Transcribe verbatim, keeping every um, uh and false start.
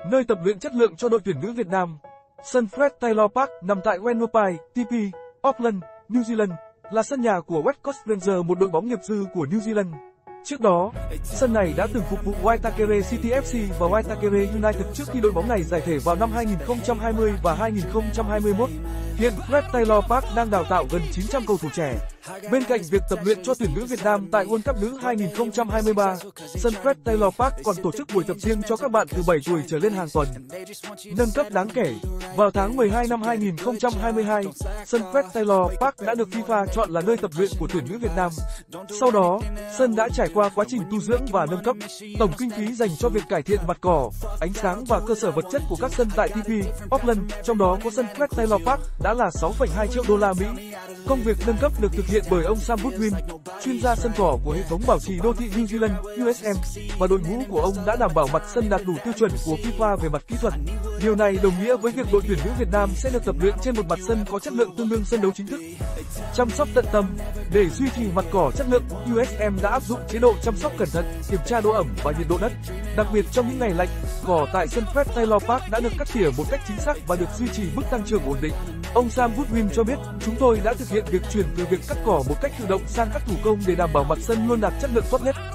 nơi tập luyện chất lượng cho đội tuyển nữ Việt Nam. Sân Fred Taylor Park nằm tại Wembley, tê pê, Auckland, New Zealand, là sân nhà của West Coast Rangers, một đội bóng nghiệp dư của New Zealand. Trước đó, sân này đã từng phục vụ Waitakere City ép xê và Waitakere United trước khi đội bóng này giải thể vào năm hai nghìn không trăm hai mươi và hai nghìn không trăm hai mươi mốt. Hiện Fred Taylor Park đang đào tạo gần chín trăm cầu thủ trẻ. Bên cạnh việc tập luyện cho tuyển nữ Việt Nam tại World Cup nữ hai nghìn không trăm hai mươi ba, sân Fred Taylor Park còn tổ chức buổi tập riêng cho các bạn từ bảy tuổi trở lên hàng tuần. Nâng cấp đáng kể, vào tháng mười hai năm hai nghìn không trăm hai mươi hai, sân Fred Taylor Park đã được FIFA chọn là nơi tập luyện của tuyển nữ Việt Nam. Sau đó, sân đã trải qua quá trình tu dưỡng và nâng cấp. Tổng kinh phí dành cho việc cải thiện mặt cỏ, ánh sáng và cơ sở vật chất của các sân tại tê pê, Auckland, trong đó có sân Fred Taylor Park, đã là sáu phẩy hai triệu đô la Mỹ. Công việc nâng cấp được thực hiện bởi ông Sam Goodwin, chuyên gia sân cỏ của hệ thống bảo trì đô thị New Zealand U S M, và đội ngũ của ông đã đảm bảo mặt sân đạt đủ tiêu chuẩn của FIFA về mặt kỹ thuật. Điều này đồng nghĩa với việc đội tuyển nữ Việt Nam sẽ được tập luyện trên một mặt sân có chất lượng tương đương sân đấu chính thức. Chăm sóc tận tâm. Để duy trì mặt cỏ chất lượng, U S M đã áp dụng chế độ chăm sóc cẩn thận, kiểm tra độ ẩm và nhiệt độ đất. Đặc biệt trong những ngày lạnh, cỏ tại sân Fred Taylor Park đã được cắt tỉa một cách chính xác và được duy trì mức tăng trưởng ổn định. Ông Sam Goodwin cho biết, chúng tôi đã thực hiện việc chuyển từ việc cắt cỏ một cách tự động sang cắt thủ công để đảm bảo mặt sân luôn đạt chất lượng tốt nhất.